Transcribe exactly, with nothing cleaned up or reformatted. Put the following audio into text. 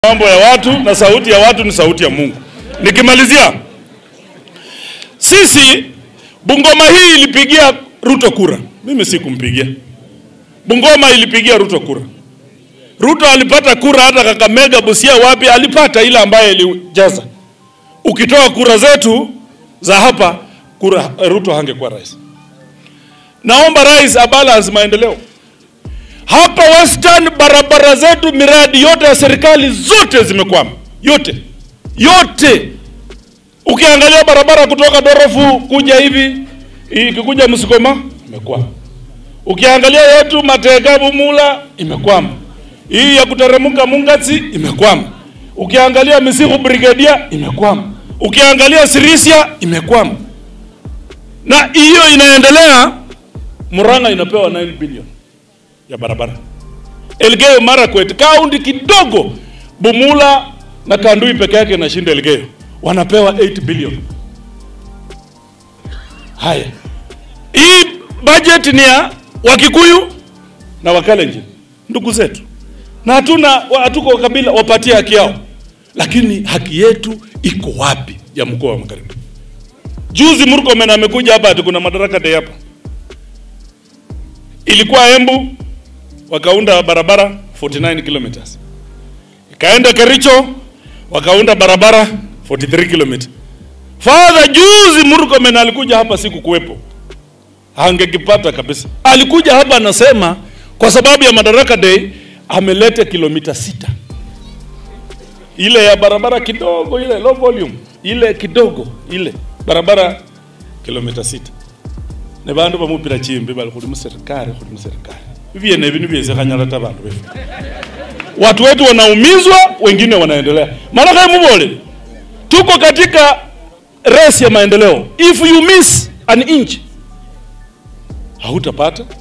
Mambo ya watu na sauti ya watu ni sauti ya Mungu. Nikimalizia, sisi Bungoma hii ilipigia Ruto kura. Mimi sikumpigia. Bungoma ilipigia Ruto kura. Ruto alipata kura hata Kakamega, Busia, wapi alipata ile ambaye ilijaza. Ukitoa kura zetu za hapa, kura Ruto hangekuwa rais. Naomba rais abalance maendeleo. Hapa Western barabara zetu, miradi yote ya serikali zote zimekwama. Yote. Yote. Ukiangalia barabara kutoka Dorofu kuja hivi, ikikuja Musikoma, imekwama. Ukiangalia yetu Matega Bumula, imekwama. Hii ya kuteremuka Mungatsi, imekwama. Ukiangalia Misiku Brigadia, imekwama. Ukiangalia Sirisia, imekwama. Na hiyo inaendelea, Murang'a inapewa nine billion ya barabara. Elgeyo Marakwet kaunti kidogo, Bumula na Kandui peke yake na shinda Elgeyo, wanapewa eight billion. Haya, hii budget ni ya Wakikuyu na Wakalenjin, ndugu zetu, na hatuna hatuko kabila wapatie haki yao. Lakini haki yetu iko wapi ya mkoa wa Magharibi? Juzi Murkomen amekuja hapa ati kuna Madaraka Day hapa. Ilikuwa Embu, wakaunda barabara forty-nine kilometers. Ikaenda Kericho, wakaunda barabara forty-three kilometers. Father juzi Murkomen alikuja hapa, siku kuwepo, hangekipata kabisa. Alikuja hapa anasema kwa sababu ya Madaraka Day ameleta kilomita sita. Ile ya barabara kidogo, ile low volume, ile kidogo, ile barabara kilomita sita. Ne bandu bamupira chimbe bali kuli muserikali kuli muserikali hivi na hivi nibieze kanyala tabantu wetu. Watu wetu wanaumizwa, wengine wanaendelea. Maana kama mbole tuko katika race ya maendeleo. If you miss an inch hautapata.